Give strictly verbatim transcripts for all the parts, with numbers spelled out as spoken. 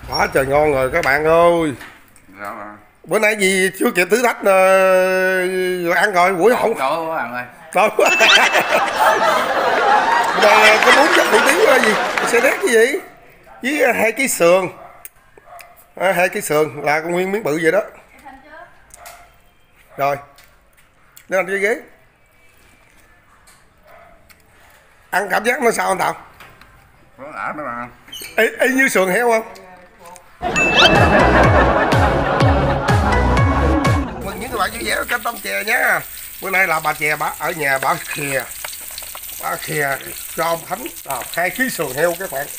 Quá trời ngon rồi các bạn ơi. Dạ mà. Bữa nay gì chưa kịp thử thách uh, rồi ăn rồi buổi không. Đói quá bạn ơi. Đói quá. Bữa nay có bốn chất hủ tiếu gì? Xe đét cái gì? Với hai cái sườn. À, hai cái sườn là con nguyên miếng bự vậy đó. Rồi. Để anh cái ghế. Ăn cảm giác nó sao anh Tàu? Nó đã đó bạn. Y, y như sườn heo không? Mừng những các bạn vui vẻ kênh Tâm Chè nhé. Bữa nay là bà chè bà ở nhà bà khìa. Bà khìa cho ông Khánh à, hai ký sườn heo các bạn.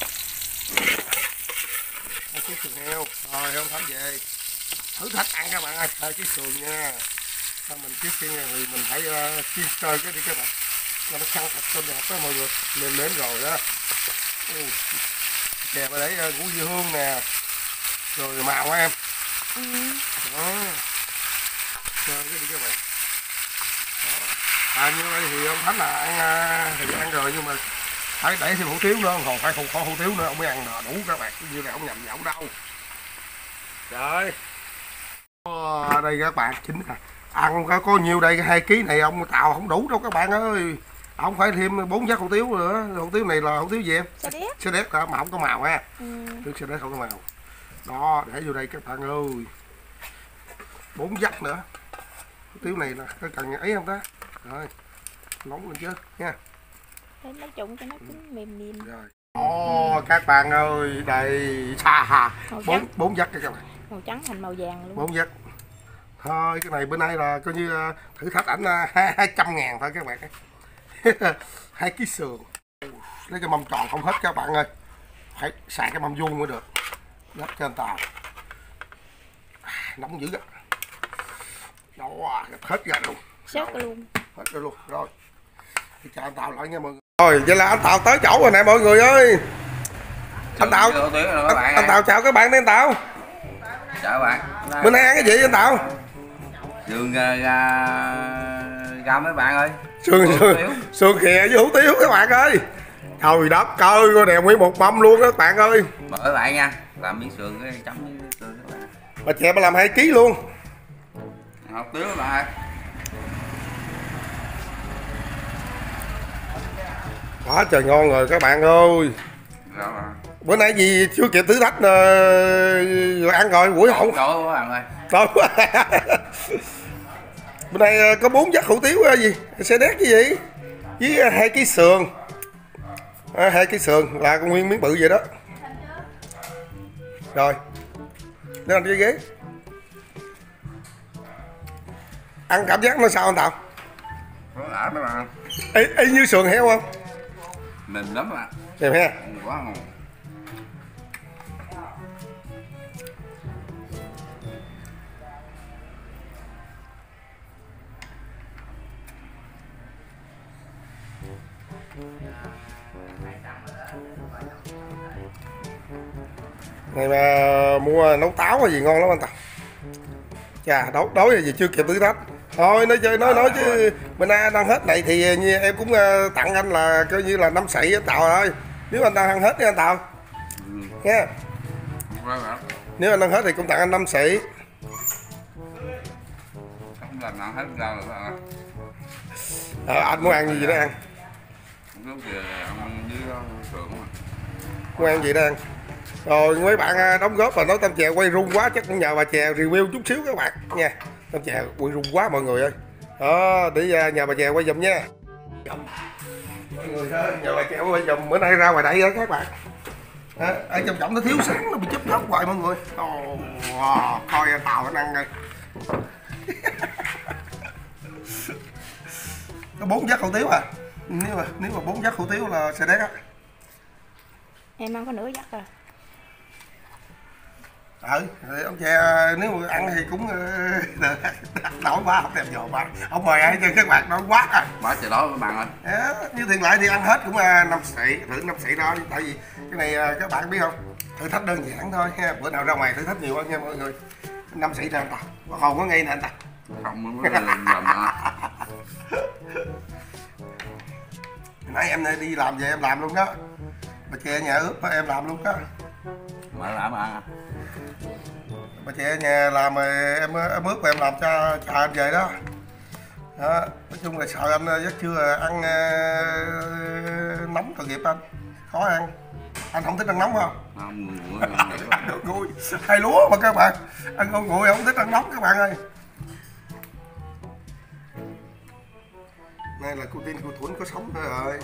Hai ký sườn heo. Rồi ông Khánh về. Thử thách ăn các bạn ơi, hai ký sườn nha. Sao mình trước khi thì mình phải uh, chiên sơi cái đi các bạn. Cho nó săn thịt cho đẹp đó mọi người. Nêm nếm rồi đó. Ừ. Chè bà để uh, củ dưa hương nè. Rồi màu em. Ừ. Đó. Chơi cái đi các bạn. Đó. À như vậy thì ông Thánh là ăn thì ăn rồi nhưng mà phải để thêm hủ tiếu nữa, còn phải không có hủ tiếu nữa ông mới ăn đủ các bạn, như là ông nhầm nhậu đâu. Trời. Ở đây các bạn chính là ăn có, có nhiêu đây hai ký này ông Tàu không đủ đâu các bạn ơi. Ông phải thêm bốn vắt hủ tiếu nữa. Hủ tiếu này là hủ tiếu gì em? Xe đét. Xe đét mà không có màu ha. Ừ. Xe đét không có màu. Đó, để vô đây các bạn ơi. Bốn vắt nữa. Hủ tiếu này là có cần ấy không ta? Rồi. Nóng lên chứ nha. Thế nói chung cho nó cũng mềm mềm. Rồi. Ồ, các bạn ơi, đây xa hà. Bốn bốn vắt các bạn. Màu trắng thành màu vàng luôn. Bốn vắt. Thôi cái này bữa nay là coi như thử thách ảnh hai trăm ngàn thôi các bạn. Hai ký sườn. Lấy cái mâm tròn không hết các bạn ơi. Phải xài cái mâm vuông mới được. Gấp cho anh Tàu. Nóng dữ á. Đó, hết ra luôn. Sớt luôn. Hết ra luôn. Rồi. Thì chào anh Tàu lại nha mọi người. Rồi, vậy là anh Tàu tới chỗ rồi nè mọi người ơi. Anh Tàu. Anh, anh Tàu chào các bạn đi anh Tàu. Chào các bạn. Bữa nay ăn cái gì anh Tàu? Sườn gà gà mấy bạn ơi. Sườn sườn sườn khìa với hủ tiếu các bạn ơi. Trời đất ơi, coi đèo nguyên một mâm luôn các bạn ơi. Mời các bạn nha. Làm miếng sườn cái chấm với sườn các bạn. Bà chè bà làm hai ký luôn. Hột tiếu các bạn ơi. Quá trời ngon rồi các bạn ơi. Dạ mà. Bữa nay gì chưa kịp thử thách uh, rồi ăn rồi buổi không. Đói quá bạn ơi. Đói quá. Bữa nay uh, có bốn vắt hủ tiếu uh, gì? Xe đét cái gì? Với uh, hai ký sườn. À, hai ký sườn là con nguyên miếng bự vậy đó. Rồi. Để anh cái ghế. Ăn cảm giác nó sao anh Tàu? Nó đã đó bạn. Y, y như sườn heo không? Mềm lắm bạn. Mềm ha. Quá ngon. Này mà mua nấu táo hay gì ngon lắm anh Tàu. Chà, đói đói là gì chưa kịp thử thách. Thôi nói chơi nói nói chứ bên nay anh ăn hết này thì như em cũng uh, tặng anh là coi như là năm sậy anh Tàu thôi. Nếu anh đang ăn hết nha anh Tàu. Ừ. Nha. Nếu anh ăn hết thì cũng tặng anh năm sậy. Không làm ăn hết ra rồi bạn ơi. Ờ, anh muốn ăn gì đó ăn. Lúc thì ăn với sườn mà. Muốn ăn gì đó ăn. Rồi mấy bạn đóng góp và nói Tâm Chè quay rung quá chắc cũng nhờ bà Chè review chút xíu các bạn nha. Tâm Chè quay rung quá mọi người ơi. Đó, để nhà bà Chè quay giùm nha. Mọi người ơi, nhà bà Chè quay giùm bữa nay ra ngoài đây đó các bạn. À, ở trong trọng nó thiếu sáng nó bị chớp tóc hoài mọi người. Oh, wow, coi Tàu anh ăn đây. Có bốn vắt hủ tiếu à? Nếu mà nếu mà bốn vắt hủ tiếu là xe đét á. Em ăn có nửa vắt rồi. Ừ, ông Chè nếu mà ăn thì cũng đói quá không thèm dò bạn. Ông mời ai cho các bạn đói quá à. Quá trời đói các bạn ơi. À, như tiền lại thì ăn hết cũng năm sậy, thử năm sậy đó, tại vì cái này các bạn biết không, thử thách đơn giản thôi ha, bữa nào ra ngoài thử thách nhiều hơn nha mọi người. Năm sậy ra anh Tàu, còn có ngay nè anh Tàu. Không có làm làm mà. Nãy em đi làm về em làm luôn đó, bà Chè nhà ướp em làm luôn đó. Mà làm à? Bà chị ở nhà làm em em ướp em làm cho cho anh về đó. Đó, nói chung là sợ anh giấc trưa ăn uh, nóng tội nghiệp anh, khó ăn. Anh không thích ăn nóng không? Không, nguội Ăn nguội, hay lúa mà các bạn, ăn con nguội không thích ăn nóng các bạn ơi. Này là cô Tin cô Thuấn có sống thôi rồi.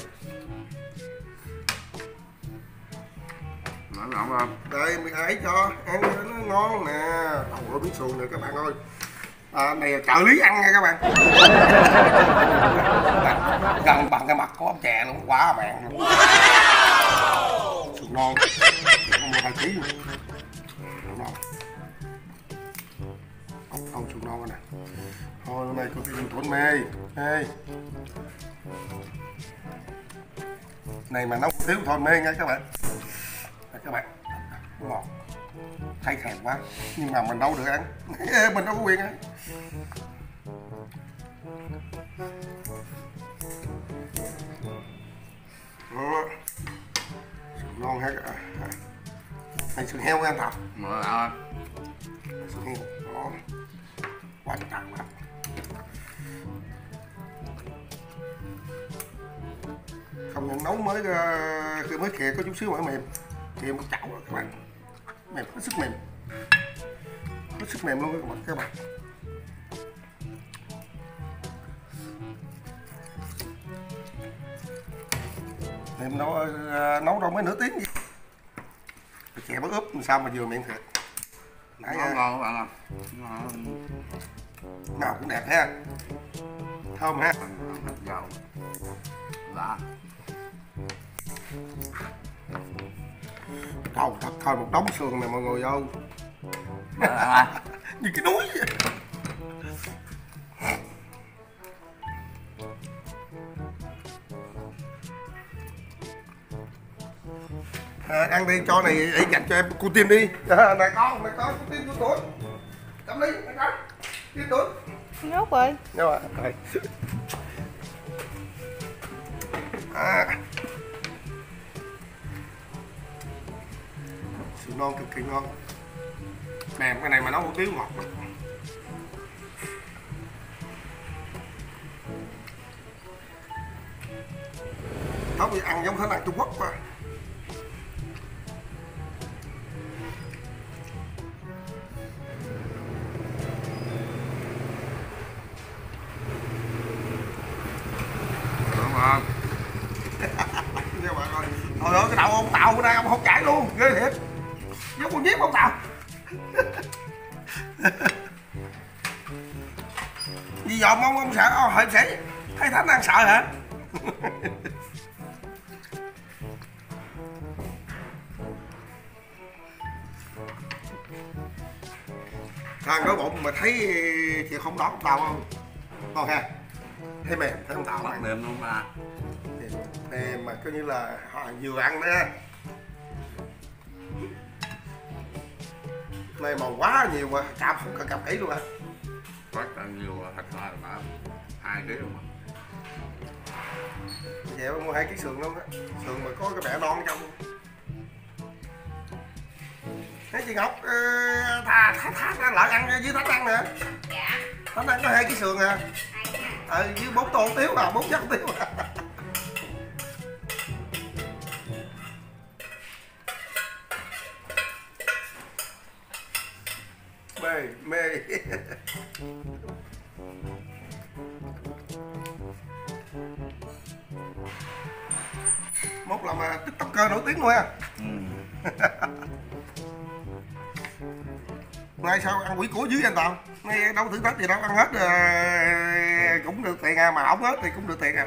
nó ngon không? Đây mình ấy cho ăn cho nó ngon nè. Đầu ơi miếng sườn nè các bạn ơi. À, này là trợ lý ăn nha các bạn. Gần bằng cái mặt của ông chè luôn, quá bạn luôn. Sườn non, không mua hai ký luôn. Sườn non. Không, không sườn non nè. Thôi hôm nay cô Tin Thuấn mê. Mê. Này mà nấu thiếu thôi mê nha các bạn. Các bạn ngọt thấy thèm quá nhưng mà mình đâu được ăn. Mình đâu có quyền ăn. Đó. Sườn non hết à. Này sườn heo ăn thật. Mà à. Sườn heo đó quá trời quá. Không nhận nấu mới khi mới khè có chút xíu mà mềm, khè một chảo rồi các bạn, mềm hết sức mềm, hết sức mềm luôn các bạn các bạn. Mềm nấu nấu đâu mấy nửa tiếng gì, chè mới ướp làm sao mà vừa miệng thiệt. Nãy Ngon ngon các bạn à. Ngon. Nào cũng đẹp ha, thơm ha. Dầu. Đã. Trời thật thôi một đống sườn này mọi người ơi. À. Như cái núi vậy. À, ăn đi cho này ấy dành cho em cô Tiên đi. À, này con này con cô Tiên của tôi cầm đi này con Tiên tôi Nhốt rồi. nhưng mà đây. À. Sườn non cực kỳ ngon. Nè cái này mà nấu hủ tiếu ngọt. Nó bị ăn giống thế này Trung Quốc mà. Đúng không? Nha bạn ơi. Trời ơi cái đầu ông Tàu bữa nay ông không chảy luôn, ghê thiệt. Giống con giết ông Tàu. Vì dòm ông ông sợ ông hơi sẽ thấy Thánh đang sợ hả? Thằng đói bụng mà thấy thì không đón ông Tàu không? Ngon ha. Thấy mềm, thấy ông Tàu Bắt mềm luôn à. mềm mà coi như là họ vừa ăn đó. Này mà quá nhiều mà cạp không cần cạp kỹ luôn hả? Rất là nhiều thịt là mà hai ký luôn mà. Vậy em mua hai ký sườn luôn á, sườn mà có cái bẹ non trong. Thấy chị Ngọc uh, thà thà thà lợn ăn với Thánh ăn nè. Dạ. Thánh ăn có hai ký sườn à. Ờ với bốn tô tiếu à, bốn trăm tiếu à. Mê mê. Mốt làm uh, tiktoker nổi tiếng luôn ha. Ừ. Nay sao ăn quỷ của dưới anh Toàn? Nay đâu thử thách gì đâu, ăn hết uh, cũng được tiền à, mà không hết thì cũng được tiền à.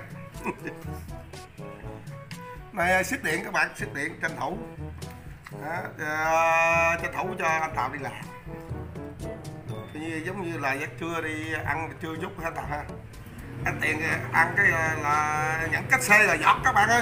Này xích điện các bạn, xích điện tranh thủ. Đó, uh, tranh thủ cho anh Tàu đi làm. Như, giống như là giấc trưa đi ăn trưa chút hả Tàu ha. Ăn tiền ăn cái là nhận cách xe là giọt các bạn ơi.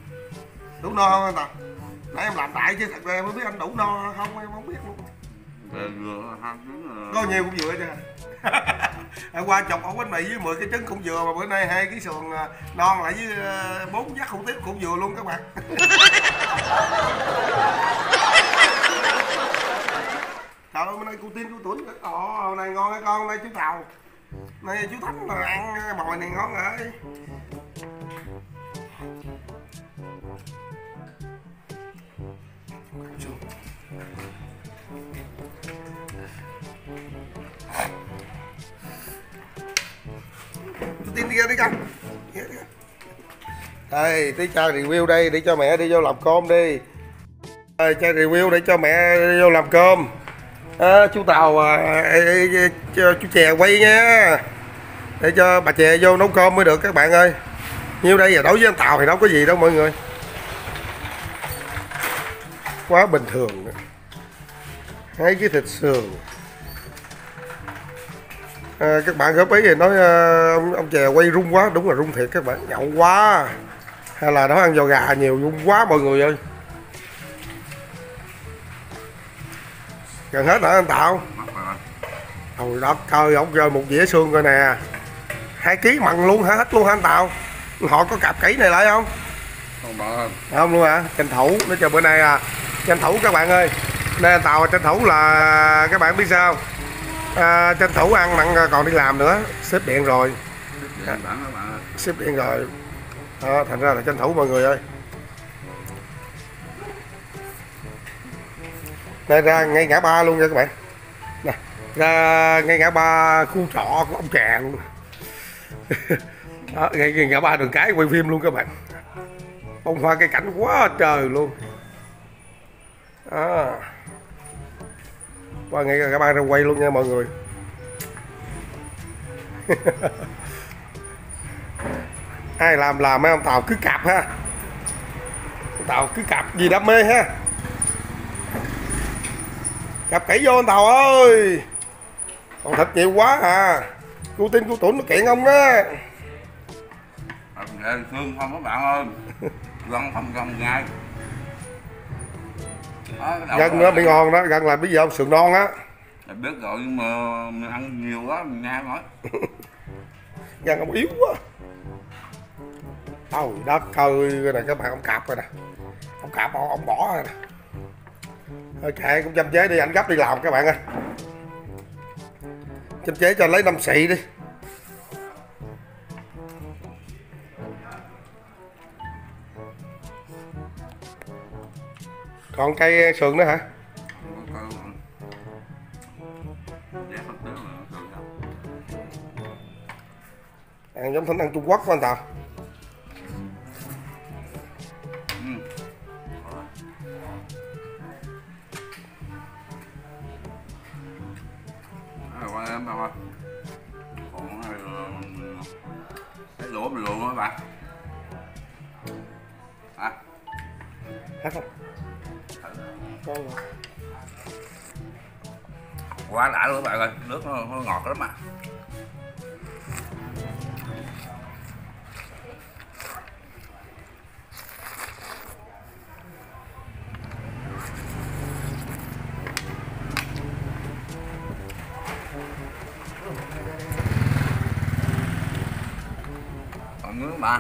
Đủ no không anh Tàu? Nãy em làm đại chứ thật ra em mới biết anh đủ no không, em không biết luôn. Có nhiều cũng vừa chứ. Hôm qua chọc ổ bánh mì với mười cái trứng cũng vừa, mà bữa nay hai cái sườn non lại với bốn dắt hủ tiếu cũng vừa luôn các bạn. Trời ơi, bữa nay cô Tiên cô Tuấn, ồ, hôm nay ngon hả con, hôm nay chú Tàu, nay chú Thắng là ăn mồi này ngon rồi. Chú Tiên đi ra đi con. Đây, tí cho review đây để cho mẹ đi vô làm cơm đi. Đây, cho review để cho mẹ đi vô làm cơm. À, chú Tàu à, cho chú Chè quay nha, để cho bà Chè vô nấu cơm mới được các bạn ơi. Nhiêu đây và đối với anh Tàu thì đâu có gì đâu mọi người, quá bình thường. Hai cái thịt sườn à, các bạn góp ý thì nói à, ông, ông Chè quay rung quá, đúng là rung thiệt các bạn, nhậu quá hay là nó ăn giò gà nhiều rung quá mọi người ơi. Gần hết hả anh Tạo? Trời đất ơi, ông rơi một dĩa xương coi nè, hai ký mặn luôn hả, hết luôn hả anh Tạo? Họ có cặp kỹ này lại không? Không bạn. Không luôn hả? Tranh thủ, nói chờ bữa nay à, tranh thủ các bạn ơi. Nên anh Tạo tranh thủ là các bạn biết sao? À, tranh thủ ăn mặn còn đi làm nữa, xếp điện rồi. À, xếp điện rồi. Đó, thành ra là tranh thủ mọi người ơi. Đây ra ngay ngã ba luôn nha các bạn. Nè, ra ngay ngã ba khu trọ của ông Chè luôn. Đó, ngay, ngay ngã ba đường cái quay phim luôn các bạn. Bông hoa cây cảnh quá trời luôn. Đó. Qua ngay ngã ba ra quay luôn nha mọi người. Ai làm làm mấy ông Tàu cứ cạp ha. Ông Tàu cứ cạp gì đam mê ha. Cặp kỹ vô anh Tàu ơi, còn thịt nhiều quá à, cô Tin cô Tuấn nó kiện ông đó. Thương không các bạn ơi, gần không gần ngay. Gần nữa bị ngon đó, gần là bây giờ ông sườn non á. Biết rồi nhưng mà mình ăn nhiều quá mình nhai nói. Gần ông yếu quá. Trời đất ơi, cái này các bạn ông cạp rồi nè, ông cạp ông, ông bỏ rồi nè. Thôi kệ cũng chăm chế đi, anh gấp đi làm các bạn ơi. Chăm chế cho lấy năm xị đi. Còn cây sườn nữa hả? Ăn giống thỉnh ăn Trung Quốc của anh Tàu. Qua em đâu ơi. Còn cái lỗ mình luôn đó bạn. Hả? Hết không? Con rồi. Quá đã luôn các bạn ơi, nước nó, nó ngọt lắm mà. Còn nước mà.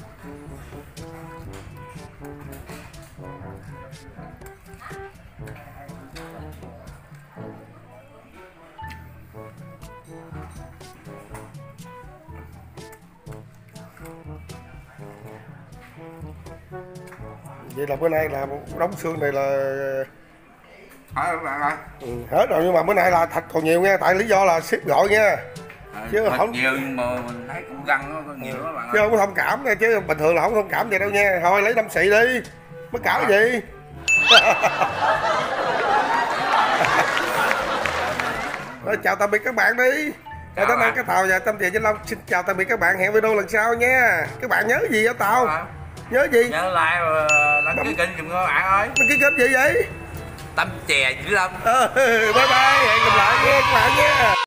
Vậy là bữa nay là một đống xương này là hết các bạn ơi. Ừ, hết rồi, nhưng mà bữa nay là thịt còn nhiều nha, tại lý do là ship gọi nha. À, chứ không nhiều nhưng mà mình thấy cũng găng nó nhiều lắm các bạn chứ ơi. không có thông cảm nha, chứ bình thường là không thông cảm vậy đâu nha. Thôi lấy năm xị đi, mất cả cái gì. Rồi, chào tạm biệt các bạn đi. Rồi tới đây cái Tàu và Tâm Tiền Vĩnh Long xin chào tạm biệt các bạn, hẹn video lần sau nha. Các bạn nhớ gì hả Tàu? À, nhớ gì? Nhớ like và đăng ký kênh giùm các bạn ơi. Đăng ký kênh gì vậy? Tâm Chè Vĩnh Long. Ờ, bye bye, hẹn gặp lại nha các bạn nha.